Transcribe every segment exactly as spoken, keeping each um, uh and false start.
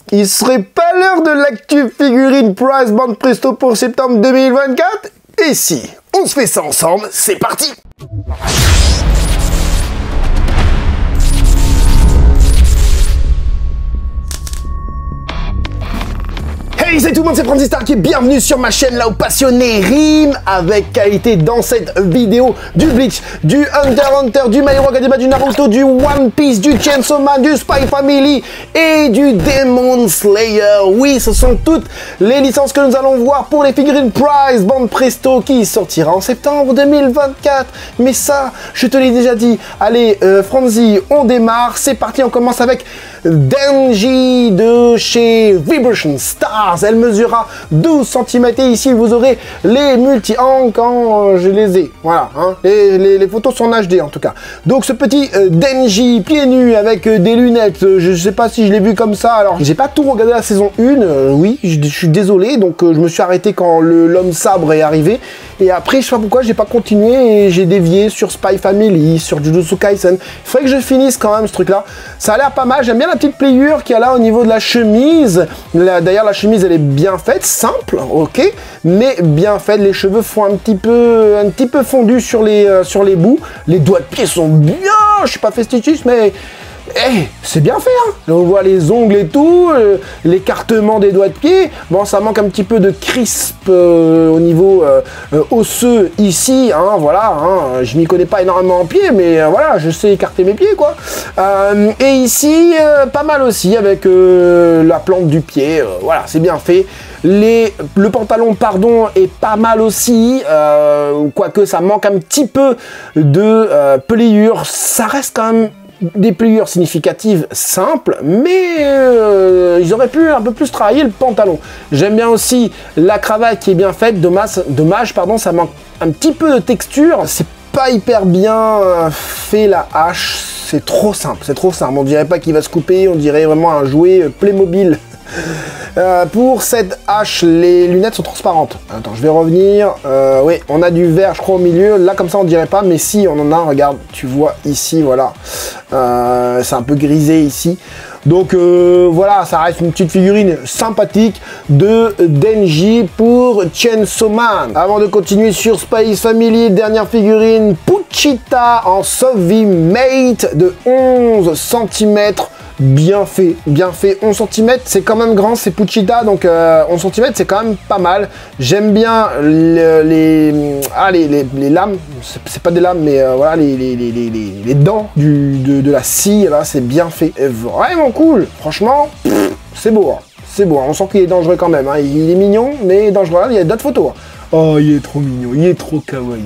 Il serait pas l'heure de l'actu figurine Price Band Presto pour septembre deux mille vingt-quatre? Et si on se fait ça ensemble, c'est parti! Hey, salut tout le monde, c'est FranziStar et bienvenue sur ma chaîne là où passionné rime avec qualité dans cette vidéo du Bleach, du Hunter x Hunter, du My Hero Academia, du Naruto, du One Piece, du Chainsaw Man, du Spy Family et du Demon Slayer. Oui, ce sont toutes les licences que nous allons voir pour les figurines Price Band Presto qui sortira en septembre deux mille vingt-quatre. Mais ça, je te l'ai déjà dit. Allez, euh, Franzi, on démarre, c'est parti, on commence avec Denji de chez Vibration Stars. Elle mesurera douze centimètres et ici vous aurez les multi-angles quand euh, je les ai. Voilà, hein. les, les, les photos sont en H D en tout cas. Donc ce petit euh, Denji pieds nus avec euh, des lunettes, euh, je sais pas si je l'ai vu comme ça. Alors j'ai pas tout regardé la saison un, euh, oui, je, je suis désolé. Donc euh, je me suis arrêté quand l'homme sabre est arrivé. Et après, je sais pas pourquoi, j'ai pas continué et j'ai dévié sur Spy Family, sur Jujutsu Kaisen. Il faudrait que je finisse quand même ce truc-là. Ça a l'air pas mal. J'aime bien la petite pliure qu'il y a là au niveau de la chemise. D'ailleurs, la chemise, elle est bien faite, simple, ok, mais bien faite. Les cheveux font un petit peu, un petit peu fondus sur les, euh, sur les bouts. Les doigts de pied sont bien. Je suis pas festiciste, mais hey, c'est bien fait, hein. On voit les ongles et tout, euh, l'écartement des doigts de pied. Bon, ça manque un petit peu de crisp euh, au niveau euh, euh, osseux ici, hein, voilà. Hein. Je m'y connais pas énormément en pied, mais euh, voilà, je sais écarter mes pieds, quoi. Euh, et ici, euh, pas mal aussi avec euh, la plante du pied. Euh, voilà, c'est bien fait. Les, le pantalon, pardon, est pas mal aussi, euh, quoique ça manque un petit peu de euh, pliure. Ça reste quand même des pliures significatives simples, mais euh, ils auraient pu un peu plus travailler le pantalon. J'aime bien aussi la cravate qui est bien faite. Dommage, dommage pardon, ça manque un petit peu de texture. C'est pas hyper bien fait la hache. C'est trop simple, c'est trop simple. On dirait pas qu'il va se couper, on dirait vraiment un jouet Playmobil. Euh, pour cette hache, les lunettes sont transparentes. Attends, je vais revenir. Euh, oui, on a du vert, je crois, au milieu. Là, comme ça, on dirait pas, mais si, on en a. Regarde, tu vois ici, voilà. Euh, c'est un peu grisé ici. Donc euh, voilà, ça reste une petite figurine sympathique de Denji pour Chainsaw Man. Avant de continuer sur Spy Family, dernière figurine Pochita en Sovi Mate de onze centimètres. Bien fait, bien fait. onze centimètres, c'est quand même grand, c'est Pochita, donc euh, onze centimètres, c'est quand même pas mal. J'aime bien les, les, ah, les, les, les lames, c'est pas des lames, mais euh, voilà, les, les, les, les, les dents du, de, de la scie, là, c'est bien fait. Et vraiment cool, franchement, c'est beau, hein. C'est beau, hein. On sent qu'il est dangereux quand même, hein. Il est mignon, mais dangereux. Il y a d'autres photos, hein. Oh, il est trop mignon, il est trop kawaii.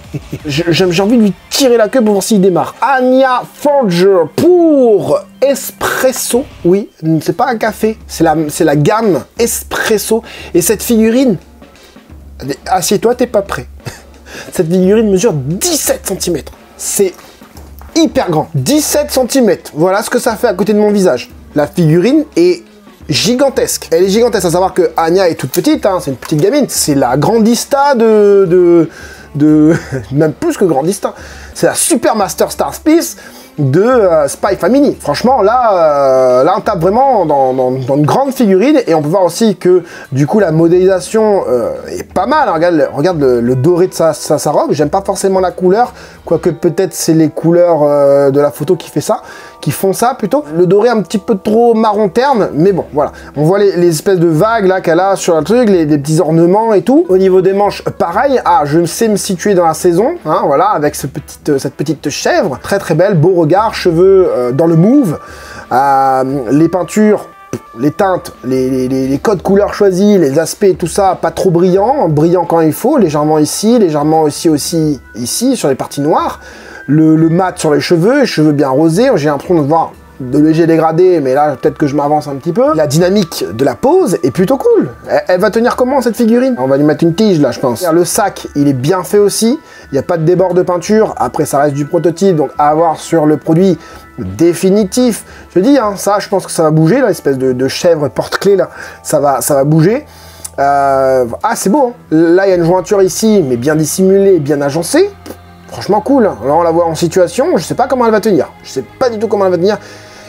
J'ai envie de lui tirer la queue pour voir s'il démarre. Anya Forger pour Espresso. Oui, c'est pas un café, c'est la, la gamme Espresso. Et cette figurine, assieds-toi, t'es pas prêt. Cette figurine mesure dix-sept centimètres. C'est hyper grand. dix-sept centimètres. Voilà ce que ça fait à côté de mon visage. La figurine est gigantesque. Elle est gigantesque, à savoir que Anya est toute petite, hein, c'est une petite gamine. C'est la grandista de... de de même plus que grandista, c'est la Super Master Star Piece de euh, Spy Family. Franchement, là, euh, là on tape vraiment dans, dans, dans une grande figurine et on peut voir aussi que du coup la modélisation euh, est pas mal. Regarde, regarde le, le doré de sa, sa, sa robe. J'aime pas forcément la couleur, quoique peut-être c'est les couleurs euh, de la photo qui fait ça, qui font ça plutôt. Le doré un petit peu trop marron terne, mais bon, voilà. On voit les, les espèces de vagues là qu'elle a sur le truc, les, les petits ornements et tout. Au niveau des manches, pareil. Ah, je sais me situer dans la saison, hein, voilà, avec ce petite, cette petite chèvre, très très belle, beau regard, cheveux euh, dans le move. Euh, les peintures, les teintes, les, les, les, les codes couleurs choisis, les aspects, tout ça, pas trop brillant, brillant quand il faut, légèrement ici, légèrement aussi aussi ici, sur les parties noires. Le, le mat sur les cheveux, les cheveux bien rosés, j'ai l'impression de voir de légers dégradés, mais là peut-être que je m'avance un petit peu. La dynamique de la pose est plutôt cool. Elle, elle va tenir comment cette figurine? On va lui mettre une tige là, je pense. Le sac, il est bien fait aussi. Il n'y a pas de débord de peinture. Après, ça reste du prototype, donc à avoir sur le produit définitif. Je dis, hein, ça, je pense que ça va bouger, là, l'espèce de, de chèvre porte-clés là, ça va, ça va bouger. Euh, ah, c'est beau, hein. Là, il y a une jointure ici, mais bien dissimulée, bien agencée. Franchement cool. Alors on la voit en situation, je sais pas comment elle va tenir. Je sais pas du tout comment elle va tenir.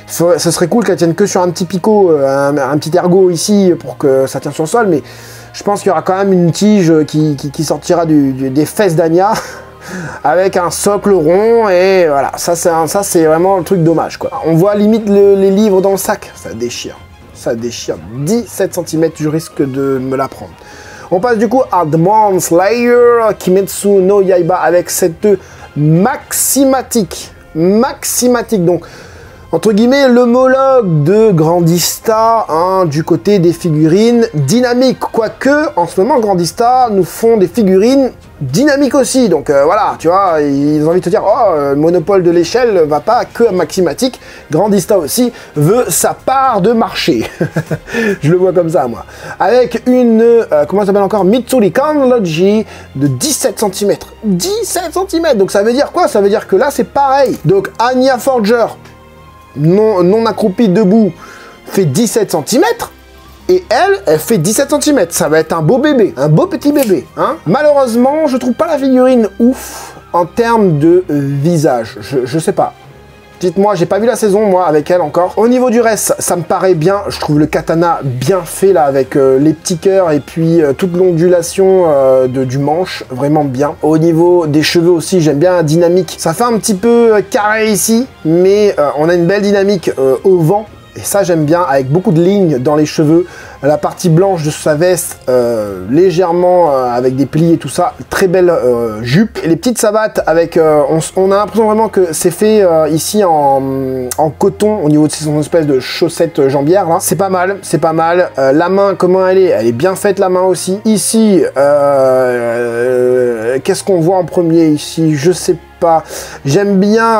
Ce serait cool qu'elle tienne que sur un petit picot, un, un petit ergot ici pour que ça tienne sur le sol, mais je pense qu'il y aura quand même une tige qui, qui, qui sortira du, du, des fesses d'Anya avec un socle rond et voilà, ça c'est vraiment le truc dommage quoi. On voit limite le, les livres dans le sac, ça déchire, ça déchire. dix-sept centimètres, je risque de me la prendre. On passe du coup à Demon Slayer Kimetsu no Yaiba avec cette maximatique, maximatique donc. Entre guillemets, l'homologue de Grandista, hein, du côté des figurines dynamiques. Quoique, en ce moment, Grandista nous font des figurines dynamiques aussi. Donc euh, voilà, tu vois, ils ont envie de te dire, oh, le monopole de l'échelle va pas que à Maximatique. Grandista aussi veut sa part de marché. Je le vois comme ça, moi. Avec une, euh, comment ça s'appelle encore, Mitsuri Kanloji de dix-sept centimètres. dix-sept centimètres, donc ça veut dire quoi? Ça veut dire que là, c'est pareil. Donc, Anya Forger, non, non accroupie debout, fait dix-sept centimètres. Et elle, elle fait dix-sept centimètres. Ça va être un beau bébé, un beau petit bébé. Hein. Malheureusement, je trouve pas la figurine ouf en termes de euh, visage. Je, je sais pas. Dites-moi, j'ai pas vu la saison, moi, avec elle encore. Au niveau du reste, ça me paraît bien. Je trouve le katana bien fait, là, avec euh, les petits cœurs et puis euh, toute l'ondulation euh, de, du manche. Vraiment bien. Au niveau des cheveux aussi, j'aime bien la dynamique. Ça fait un petit peu euh, carré ici, mais euh, on a une belle dynamique euh, au vent. Et ça, j'aime bien, avec beaucoup de lignes dans les cheveux. La partie blanche de sa veste, euh, légèrement euh, avec des plis et tout ça. Très belle euh, jupe. Et les petites savates, avec, euh, on, on a l'impression vraiment que c'est fait euh, ici en, en coton, au niveau de son espèce de chaussette jambière. Là, c'est pas mal, c'est pas mal. Euh, la main, comment elle est? Elle est bien faite, la main aussi. Ici, euh, euh, qu'est-ce qu'on voit en premier ici? Je sais pas. J'aime bien...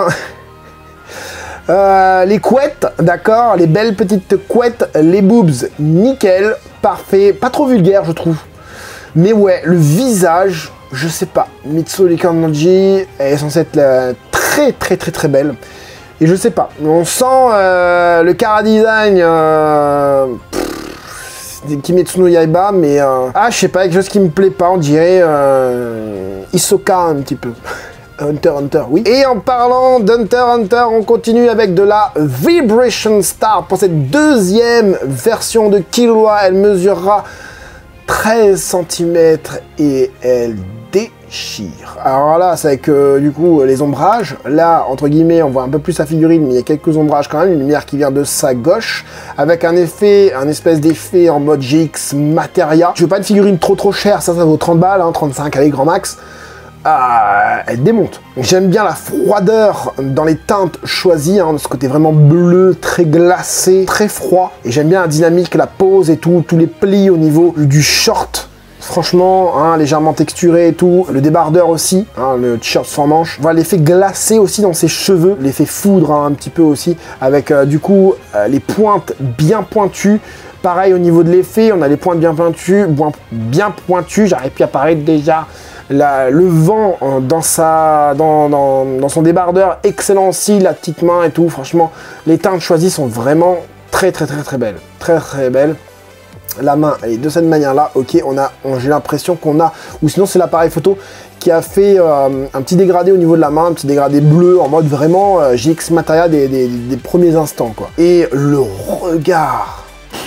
Euh, les couettes, d'accord, les belles petites couettes, les boobs, nickel, parfait, pas trop vulgaire je trouve. Mais ouais, le visage, je sais pas, Mitsuri Kanloji est censée être euh, très très très très belle. Et je sais pas, on sent euh, le cara design euh, pff, Kimetsu no Yaiba, mais euh, ah je sais pas, quelque chose qui me plaît pas, on dirait euh, Hisoka un petit peu. Hunter Hunter, oui. Et en parlant d'Hunter Hunter, on continue avec de la Vibration Star pour cette deuxième version de Killua. Elle mesurera treize centimètres et elle déchire. Alors là, c'est avec euh, du coup les ombrages. Là, entre guillemets, on voit un peu plus sa figurine, mais il y a quelques ombrages quand même. Une lumière qui vient de sa gauche, avec un effet, un espèce d'effet en mode G X Materia. Je veux pas une figurine trop trop chère, ça, ça vaut trente balles, hein, trente-cinq avec grand max. Ah, elle démonte. J'aime bien la froideur dans les teintes choisies, hein, ce côté vraiment bleu, très glacé, très froid. Et j'aime bien la dynamique, la pose et tout, tous les plis au niveau du short. Franchement, hein, légèrement texturé et tout. Le débardeur aussi, hein, le t-shirt sans manche. Voilà l'effet glacé aussi dans ses cheveux. L'effet foudre hein, un petit peu aussi. Avec euh, du coup euh, les pointes bien pointues. Pareil au niveau de l'effet, on a les pointes bien pointues. Bien pointues, j'arrive plus à apparaître déjà. La, le vent euh, dans, sa, dans, dans, dans son débardeur, excellent aussi, la petite main et tout. Franchement, les teintes choisies sont vraiment très très très très belles. Très très belles. La main, elle est de cette manière-là. Ok, on a, on, j'ai l'impression qu'on a, ou sinon c'est l'appareil photo qui a fait euh, un petit dégradé au niveau de la main, un petit dégradé bleu en mode vraiment euh, G X Materia des, des, des premiers instants quoi. Et le regard,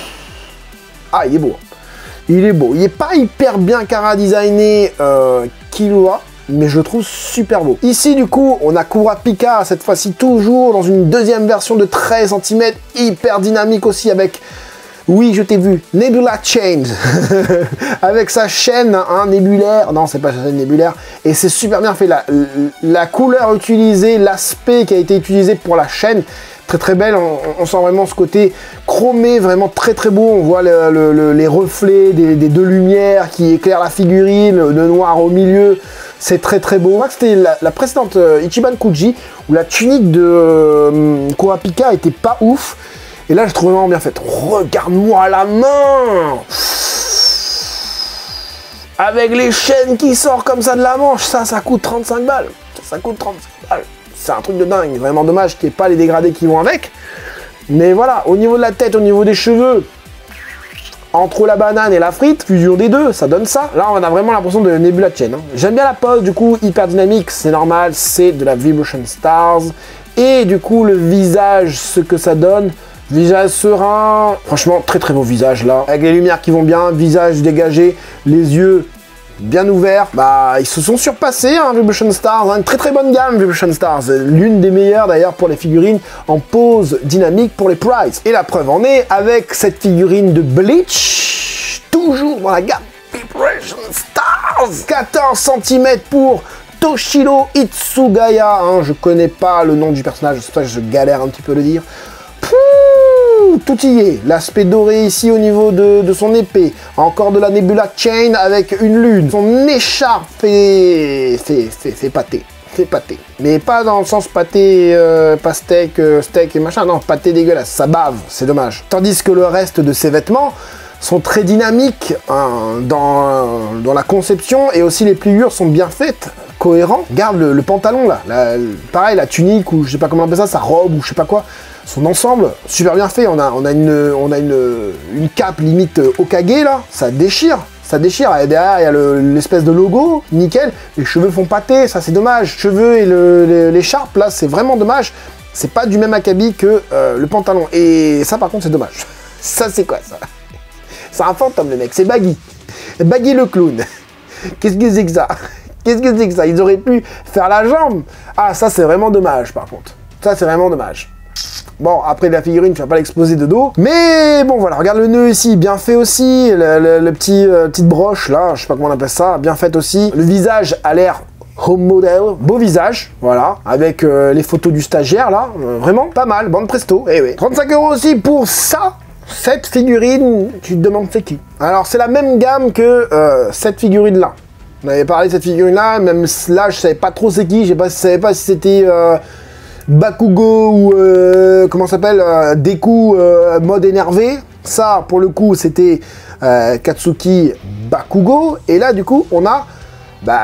ah il est beau. Il est beau. Il n'est pas hyper bien cara designé euh, Killua, mais je trouve super beau. Ici, du coup, on a Kurapika, cette fois-ci toujours dans une deuxième version de treize centimètres, hyper dynamique aussi avec, oui, je t'ai vu, Nebula Chains, avec sa chaîne hein, nébulaire, non, c'est pas sa chaîne nébulaire, et c'est super bien fait. La, la couleur utilisée, l'aspect qui a été utilisé pour la chaîne, très très belle, on, on sent vraiment ce côté chromé, vraiment très très beau, on voit le, le, le, les reflets des, des deux lumières qui éclairent la figurine, le noir au milieu, c'est très très beau. C'était la, la précédente euh, Ichiban Kuji, où la tunique de euh, Kurapika était pas ouf, et là je trouve vraiment bien faite. Regarde-moi la main, avec les chaînes qui sortent comme ça de la manche, ça, ça coûte trente-cinq balles, ça coûte trente-cinq balles. C'est un truc de dingue, vraiment dommage qu'il n'y ait pas les dégradés qui vont avec. Mais voilà, au niveau de la tête, au niveau des cheveux, entre la banane et la frite, fusion des deux, ça donne ça. Là, on a vraiment l'impression de Nebula Chain. Hein. J'aime bien la pose, du coup, hyper dynamique, c'est normal, c'est de la Vibration Stars. et du coup le visage, ce que ça donne. Visage serein, franchement très très beau visage là, avec les lumières qui vont bien, visage dégagé, les yeux bien ouverts. Bah ils se sont surpassés, hein, Vibration Stars, hein, une très très bonne gamme Vibration Stars, l'une des meilleures d'ailleurs pour les figurines en pose dynamique pour les prizes. Et la preuve en est avec cette figurine de Bleach, toujours dans la gamme Vibration Stars, quatorze centimètres pour Toshiro Itsugaya, hein, je connais pas le nom du personnage, c'est pour ça que je galère un petit peu à le dire. Pouh, tout y est, l'aspect doré ici au niveau de, de son épée, encore de la Nebula Chain avec une lune, son écharpe fait, fait, fait, fait pâté, fait pâté, mais pas dans le sens pâté, euh, pas steak, euh, steak et machin, non, pâté dégueulasse, ça bave, c'est dommage. Tandis que le reste de ses vêtements sont très dynamiques hein, dans, dans la conception, et aussi les pliures sont bien faites, cohérents. Regarde le, le pantalon là, la, pareil la tunique ou je sais pas comment on appelle ça, sa robe ou je sais pas quoi, son ensemble, super bien fait. On a, on a, une, on a une, une cape limite Hokage là, ça déchire, ça déchire. Et derrière il y a l'espèce de logo, nickel. Les cheveux font pâter, ça c'est dommage. Cheveux et l'écharpe là, c'est vraiment dommage. C'est pas du même acabit que euh, le pantalon. Et ça par contre c'est dommage. Ça c'est quoi ça? C'est un fantôme le mec, c'est Baggy. Baggy le clown. Qu'est-ce que c'est que ça? Qu'est-ce que c'est que ça? Ils auraient pu faire la jambe. Ah ça c'est vraiment dommage par contre. Ça c'est vraiment dommage. Bon, après la figurine, tu vas pas l'exposer de dos. Mais bon, voilà, regarde le nœud ici, bien fait aussi. Le, le, le petit, euh, petite broche, là, je sais pas comment on appelle ça, bien fait aussi. Le visage a l'air home model, beau visage, voilà. Avec euh, les photos du stagiaire, là, euh, vraiment pas mal, bande presto. Eh oui. trente-cinq euros aussi pour ça. Cette figurine, tu te demandes c'est qui? Alors, c'est la même gamme que euh, cette figurine-là. On avait parlé de cette figurine-là, même là, je savais pas trop c'est qui. Je savais pas si c'était... Euh, Bakugo ou euh, comment ça s'appelle euh, Deku euh, mode énervé. Ça pour le coup c'était euh, Katsuki Bakugo, et là du coup on a bah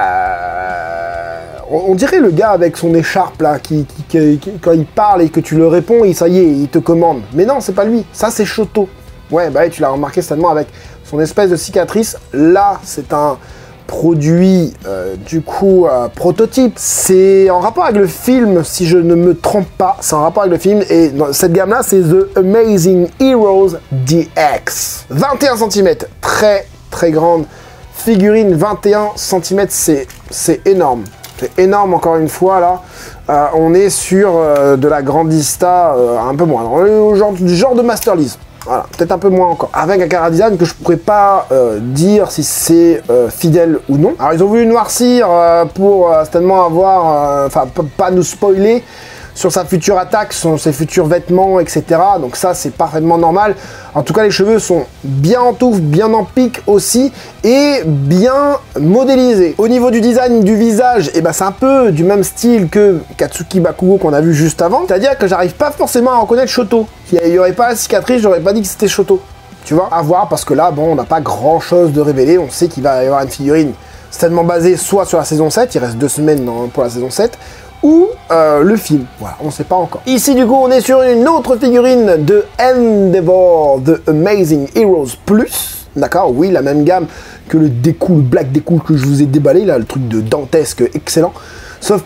on, on dirait le gars avec son écharpe là qui, qui, qui, qui quand il parle et que tu le réponds, et ça y est, il te commande. Mais non, c'est pas lui, ça c'est Shoto. Ouais bah tu l'as remarqué certainement avec son espèce de cicatrice. Là c'est un produit euh, du coup euh, prototype, c'est en rapport avec le film si je ne me trompe pas, c'est en rapport avec le film, et dans cette gamme là c'est The Amazing Heroes D X. vingt et un centimètres, très très grande figurine, vingt et un centimètres, c'est c'est énorme, c'est énorme encore une fois là. Euh, on est sur euh, de la grandista euh, un peu moins, on est au genre, du genre de Master Lease. Voilà, peut-être un peu moins encore. Avec un cara design que je pourrais pas euh, dire si c'est euh, fidèle ou non. Alors ils ont voulu noircir euh, pour euh, certainement avoir, enfin euh, pas nous spoiler sur sa future attaque, sur ses futurs vêtements, et cetera. Donc ça c'est parfaitement normal. En tout cas les cheveux sont bien en touffe, bien en pique aussi, et bien modélisés. Au niveau du design du visage, et ben c'est un peu du même style que Katsuki Bakugo qu'on a vu juste avant. C'est-à-dire que j'arrive pas forcément à reconnaître Shoto. S'il n'y aurait pas la cicatrice, j'aurais pas dit que c'était Shoto. Tu vois, à voir, parce que là, bon, on n'a pas grand chose de révélé. On sait qu'il va y avoir une figurine certainement basée soit sur la saison sept, il reste deux semaines dans, pour la saison sept, ou euh, le film. Voilà, on ne sait pas encore. Ici, du coup, on est sur une autre figurine de Endeavor, The Amazing Heroes Plus. D'accord, oui, la même gamme que le Deku, le Black Deku que je vous ai déballé, là, le truc de dantesque excellent. Sauf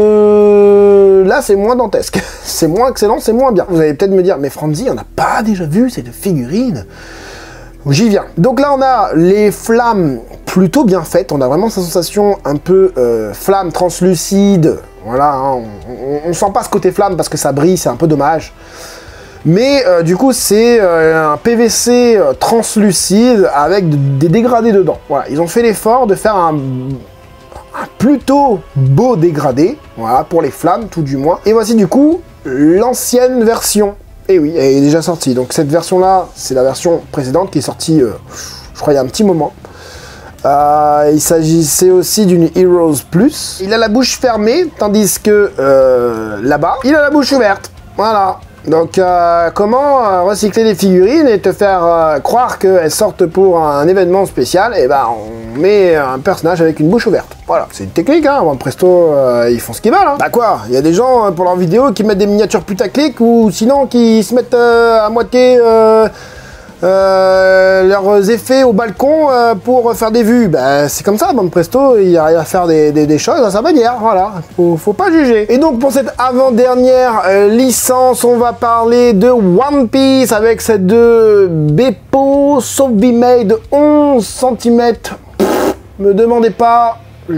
que là, c'est moins dantesque. C'est moins excellent, c'est moins bien. Vous allez peut-être me dire, mais Franzy, on n'a pas déjà vu cette figurine? J'y viens. Donc là, on a les flammes plutôt bien faites. On a vraiment cette sensation un peu euh, flamme translucide. Voilà, hein, on, on, on sent pas ce côté flamme parce que ça brille, c'est un peu dommage. Mais euh, du coup, c'est euh, un P V C euh, translucide avec des dégradés dedans. Voilà, ils ont fait l'effort de faire un, un plutôt beau dégradé, voilà, pour les flammes, tout du moins. Et voici du coup l'ancienne version. Et oui, elle est déjà sortie. Donc cette version-là, c'est la version précédente qui est sortie, euh, je crois, il y a un petit moment. Euh, il s'agissait aussi d'une Heroes Plus. Il a la bouche fermée, tandis que euh, là-bas, il a la bouche ouverte. Voilà. Donc euh, comment euh, recycler les figurines et te faire euh, croire qu'elles sortent pour un événement spécial? Et ben on met un personnage avec une bouche ouverte. Voilà, c'est une technique, hein. Bon, Presto, euh, ils font ce qu'ils veulent. Hein. Bah quoi, il y a des gens euh, pour leurs vidéos qui mettent des miniatures putaclic, ou sinon qui se mettent euh, à moitié euh, euh, leurs effets au balcon euh, pour faire des vues. Bah, c'est comme ça, Bande Presto, il arrive à faire des, des, des choses à sa manière, voilà, faut, faut pas juger. Et donc pour cette avant-dernière euh, licence, on va parler de One Piece avec cette de Beppo Soft-B-Made de onze centimètres. Me demandez pas,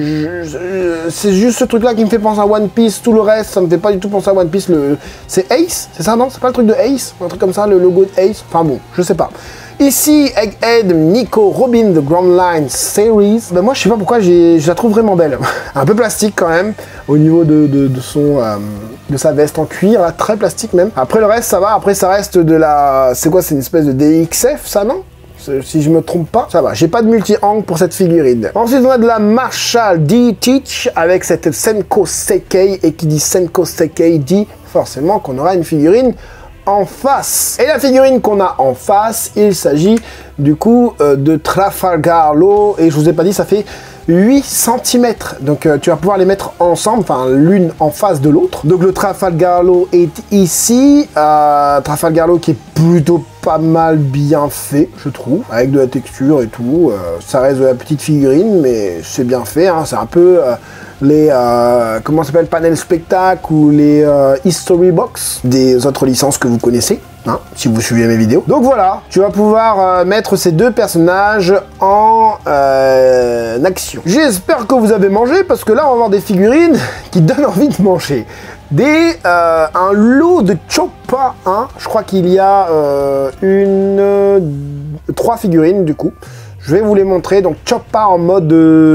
c'est juste ce truc là qui me fait penser à One Piece, tout le reste ça me fait pas du tout penser à One Piece. Le... c'est Ace, c'est ça non? C'est pas le truc de Ace? Un truc comme ça, le logo de Ace? Enfin bon, je sais pas. Ici, Egghead Nico Robin The Grand Line Series. Ben moi je sais pas pourquoi, je la trouve vraiment belle. Un peu plastique quand même, au niveau de, de, de son... Euh, de sa veste en cuir, là, très plastique même. Après le reste ça va, après ça reste de la... C'est quoi, c'est une espèce de D X F ça non? Si je me trompe pas, ça va. J'ai pas de multi-angle pour cette figurine. Ensuite, on a de la Marshall D-Teach avec cette Senko Seikei. Et qui dit Senko Seikei dit forcément qu'on aura une figurine en face. Et la figurine qu'on a en face, il s'agit du coup euh, de Trafalgar Law. Et je vous ai pas dit, ça fait huit centimètres. Donc euh, tu vas pouvoir les mettre ensemble, enfin l'une en face de l'autre. Donc le Trafalgar Law est ici. Euh, Trafalgar Law qui est plutôt pas mal bien fait, je trouve, avec de la texture et tout. Euh, ça reste de la petite figurine, mais c'est bien fait. Hein. C'est un peu euh, les euh, comment ça s'appelle, panel spectacle ou les euh, history box des autres licences que vous connaissez. Hein, si vous suivez mes vidéos. Donc voilà, tu vas pouvoir euh, mettre ces deux personnages en euh, action. J'espère que vous avez mangé, parce que là on va avoir des figurines qui donnent envie de manger. Des, euh, un lot de Choppa, hein. Je crois qu'il y a euh, une, euh, trois figurines du coup. Je vais vous les montrer. Donc Choppa en mode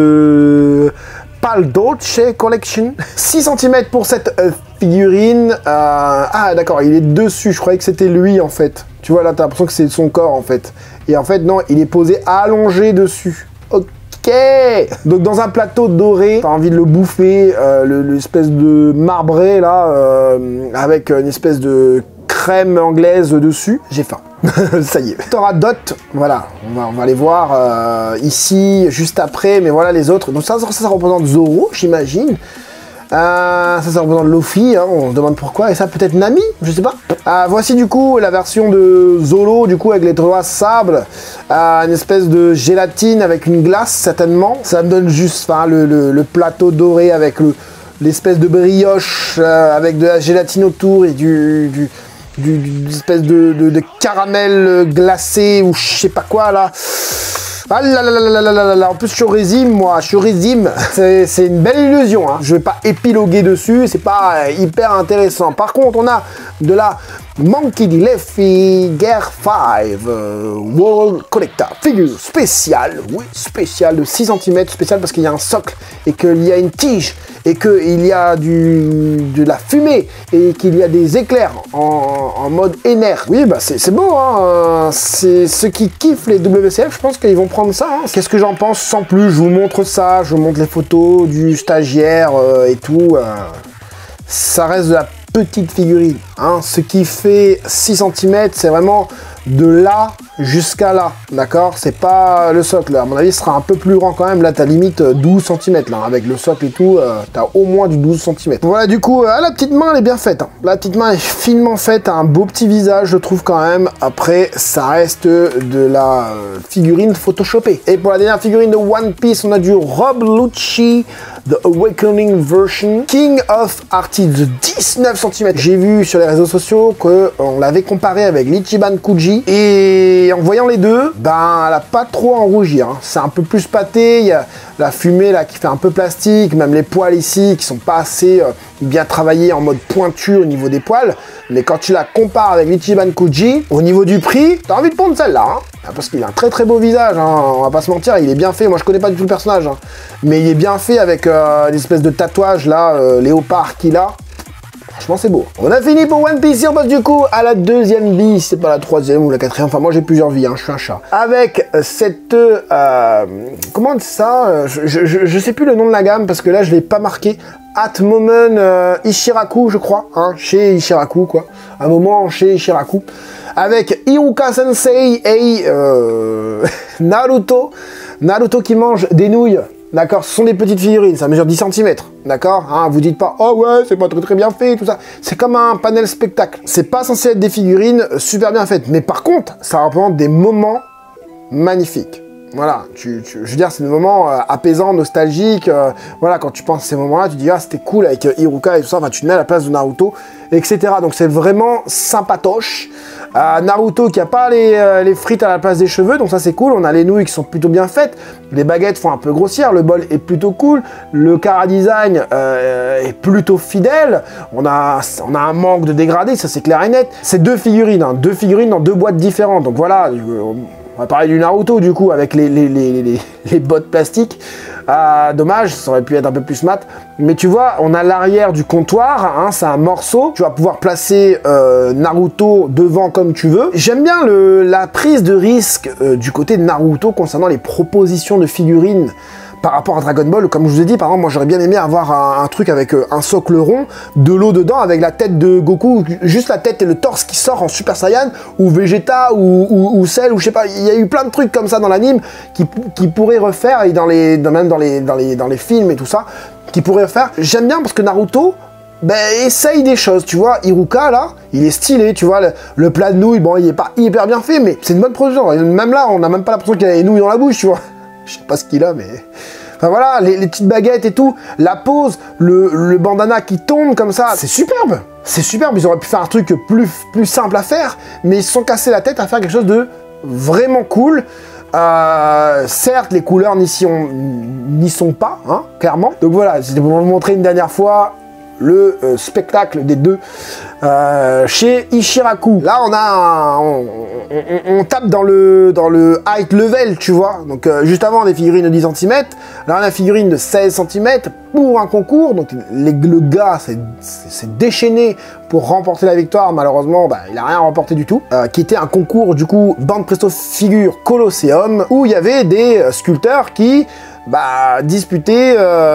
euh, Pal Dolce Collection. six centimètres pour cette euh, figurine. Euh, ah d'accord, il est dessus. Je croyais que c'était lui en fait. Tu vois là, t'as l'impression que c'est son corps en fait. Et en fait non, il est posé allongé dessus. Ok. Donc dans un plateau doré, t'as envie de le bouffer, euh, l'espèce de marbré là, euh, avec une espèce de crème anglaise dessus. J'ai faim. Ça y est. T'auras Dot, voilà, on va, on va les voir euh, ici, juste après, mais voilà les autres. Donc ça, ça, ça représente Zoro, j'imagine. Euh, ça, ça représente Luffy, hein, on se demande pourquoi, et ça peut-être Nami, je sais pas. Euh, voici du coup la version de Zolo, du coup avec les trois sables, euh, une espèce de gélatine avec une glace certainement. Ça me donne juste enfin, le, le, le plateau doré avec l'espèce de brioche, euh, avec de la gélatine autour et du... du du, du espèce de, de, de caramel glacé ou je sais pas quoi là. Ah là là là là là là là. En plus je suis au régime moi, je suis au régime. C'est une belle illusion, hein. Je vais pas épiloguer dessus, c'est pas hyper intéressant. Par contre on a de la Monkey D. Luffy Gear cinq euh, World Collector figure spéciale, oui spéciale de six centimètres, spéciale parce qu'il y a un socle et qu'il y a une tige et qu'il y a du, de la fumée et qu'il y a des éclairs en, en mode Ener. Oui bah c'est beau, hein. C'est ceux qui kiffent les W C F, je pense qu'ils vont prendre ça, hein. Qu'est-ce que j'en pense sans plus? Je vous montre ça, je vous montre les photos du stagiaire euh, et tout. Euh, ça reste de la petite figurine, hein. Ce qui fait six centimètres, c'est vraiment de là jusqu'à là, d'accord? C'est pas le socle, là. À mon avis, ce sera un peu plus grand quand même. Là, t'as limite douze centimètres, là, avec le socle et tout, euh, t'as au moins du douze centimètres. Voilà, du coup, euh, la petite main, elle est bien faite, hein. La petite main est finement faite, un beau petit visage, je trouve quand même. Après, ça reste de la euh, figurine photoshopée. Et pour la dernière figurine de One Piece, on a du Rob Lucci, The Awakening Version, King of Artists de dix-neuf centimètres. J'ai vu sur les réseaux sociaux qu'on l'avait comparé avec l'Ichiban Kuji, et en voyant les deux, ben elle a pas trop à en rougir, hein. C'est un peu plus pâté, il y a la fumée là qui fait un peu plastique, même les poils ici qui sont pas assez euh, bien travaillés en mode pointure au niveau des poils, mais quand tu la compares avec l'Ichiban Kuji, au niveau du prix, t'as envie de prendre celle-là, hein. Parce qu'il a un très très beau visage, hein. On va pas se mentir, il est bien fait, moi je connais pas du tout le personnage, hein. Mais il est bien fait avec euh, l'espèce de tatouage là, euh, léopard qu'il a. Franchement, c'est beau. On a fini pour One Piece, on passe du coup à la deuxième vie, c'est pas la troisième ou la quatrième, enfin moi j'ai plusieurs vies, hein, je suis un chat. Avec cette... Euh, comment on dit ça, je, je, je sais plus le nom de la gamme, parce que là je l'ai pas marqué. At Moment euh, Ishiraku, je crois, hein, chez Ishiraku, quoi. Un moment chez Ishiraku. Avec Iruka Sensei et euh, Naruto. Naruto qui mange des nouilles d'accord? Ce sont des petites figurines, ça mesure dix centimètres, d'accord? Hein, vous dites pas, oh ouais, c'est pas très très bien fait, tout ça. C'est comme un panel spectacle. C'est pas censé être des figurines super bien faites, mais par contre, ça représente des moments magnifiques. Voilà, tu, tu, je veux dire, c'est des moments euh, apaisants, nostalgiques. Euh, voilà, quand tu penses à ces moments-là, tu dis, ah, c'était cool avec euh, Iruka et tout ça. Enfin, tu te mets à la place de Naruto, et cetera. Donc, c'est vraiment sympatoche. Euh, Naruto qui a pas les, euh, les frites à la place des cheveux, donc ça, c'est cool. On a les nouilles qui sont plutôt bien faites. Les baguettes font un peu grossières. Le bol est plutôt cool. Le chara design euh, est plutôt fidèle. On a, on a un manque de dégradé, ça, c'est clair et net. C'est deux figurines, hein, deux figurines dans deux boîtes différentes. Donc, voilà. Euh, On va parler du Naruto du coup avec les, les, les, les, les bottes plastiques. Euh, dommage, ça aurait pu être un peu plus mat. Mais tu vois, on a l'arrière du comptoir, hein, c'est un morceau. Tu vas pouvoir placer euh, Naruto devant comme tu veux. J'aime bien le, la prise de risque euh, du côté de Naruto concernant les propositions de figurines par rapport à Dragon Ball. Comme je vous ai dit, par exemple, moi j'aurais bien aimé avoir un, un truc avec euh, un socle rond, de l'eau dedans, avec la tête de Goku, juste la tête et le torse qui sort en Super Saiyan, ou Vegeta, ou, ou, ou Cell, ou je sais pas, il y a eu plein de trucs comme ça dans l'anime qui, qui pourraient refaire, et dans les, dans, même dans les, dans, les, dans les films et tout ça, qui pourraient refaire. J'aime bien parce que Naruto, ben, essaye des choses, tu vois. Iruka, là, il est stylé, tu vois. Le, le plat de nouilles, bon, il est pas hyper bien fait, mais c'est une bonne production. Même là, on n'a même pas l'impression qu'il a les nouilles dans la bouche, tu vois. Je sais pas ce qu'il a, mais... Enfin voilà, les, les petites baguettes et tout, la pose, le, le bandana qui tombe comme ça, c'est superbe. C'est superbe, ils auraient pu faire un truc plus, plus simple à faire, mais ils se sont cassés la tête à faire quelque chose de vraiment cool. Euh, certes, les couleurs n'y sont, n'y sont pas, hein, clairement. Donc voilà, c'était pour vous montrer une dernière fois le euh, spectacle des deux euh, chez Ishiraku. Là, on a un, on, on, on tape dans le, dans le height level, tu vois. Donc, euh, juste avant, des figurines de dix centimètres. Là, on a une figurine de seize centimètres pour un concours. Donc, les, le gars s'est déchaîné pour remporter la victoire. Malheureusement, bah, il n'a rien remporté du tout. Euh, qui était un concours, du coup, Bande Presto Figure Colosseum, où il y avait des euh, sculpteurs qui... bah, disputer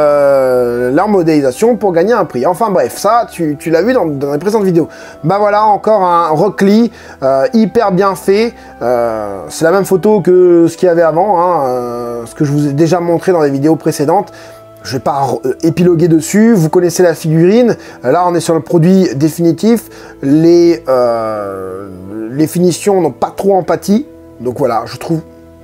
euh, leur modélisation pour gagner un prix. Enfin bref, ça, tu, tu l'as vu dans, dans les précédentes vidéos. Bah voilà, encore un Rock Lee, euh, hyper bien fait. Euh, c'est la même photo que ce qu'il y avait avant, hein, euh, ce que je vous ai déjà montré dans les vidéos précédentes. Je vais pas euh, épiloguer dessus, vous connaissez la figurine. Là, on est sur le produit définitif. Les, euh, les finitions n'ont pas trop empathie. Donc voilà, je trouve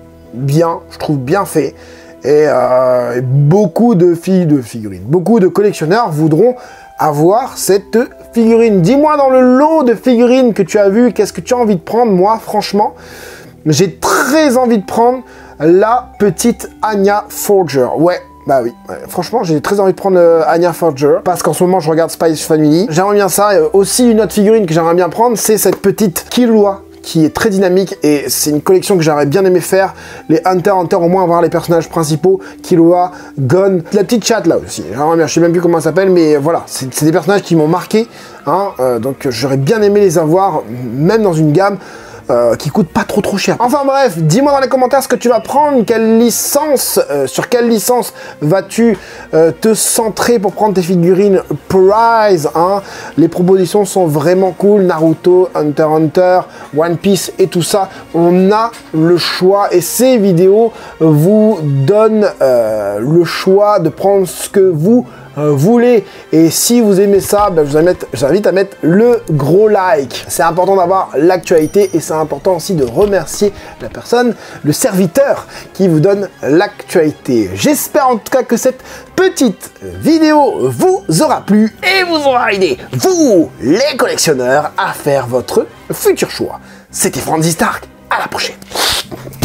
bien, je trouve bien fait. Et, euh, et beaucoup de filles de figurines, beaucoup de collectionneurs voudront avoir cette figurine. Dis-moi dans le lot de figurines que tu as vu, qu'est-ce que tu as envie de prendre? Moi, franchement, j'ai très envie de prendre la petite Anya Forger. Ouais, bah oui, ouais. Franchement, j'ai très envie de prendre euh, Anya Forger, parce qu'en ce moment, je regarde Spy Family. J'aimerais bien ça. Et aussi, une autre figurine que j'aimerais bien prendre, c'est cette petite Killua, qui est très dynamique, et c'est une collection que j'aurais bien aimé faire. Les Hunter x Hunter, au moins avoir les personnages principaux, Killua, Gon, la petite chatte là aussi. J'aimerais bien, je sais même plus comment elle s'appelle, mais voilà, c'est des personnages qui m'ont marqué, hein, euh, donc j'aurais bien aimé les avoir, même dans une gamme Euh, qui coûte pas trop trop cher. Enfin bref, dis-moi dans les commentaires ce que tu vas prendre, quelle licence, euh, sur quelle licence vas-tu euh, te centrer pour prendre tes figurines Prize, hein. Les propositions sont vraiment cool, Naruto, Hunter x Hunter, One Piece et tout ça, on a le choix, et ces vidéos vous donnent euh, le choix de prendre ce que vous Euh, voulez. Et si vous aimez ça, ben, je vous invite, je vous invite à mettre le gros like. C'est important d'avoir l'actualité, et c'est important aussi de remercier la personne, le serviteur qui vous donne l'actualité. J'espère en tout cas que cette petite vidéo vous aura plu et vous aura aidé, vous les collectionneurs, à faire votre futur choix. C'était Franzy Stark, à la prochaine.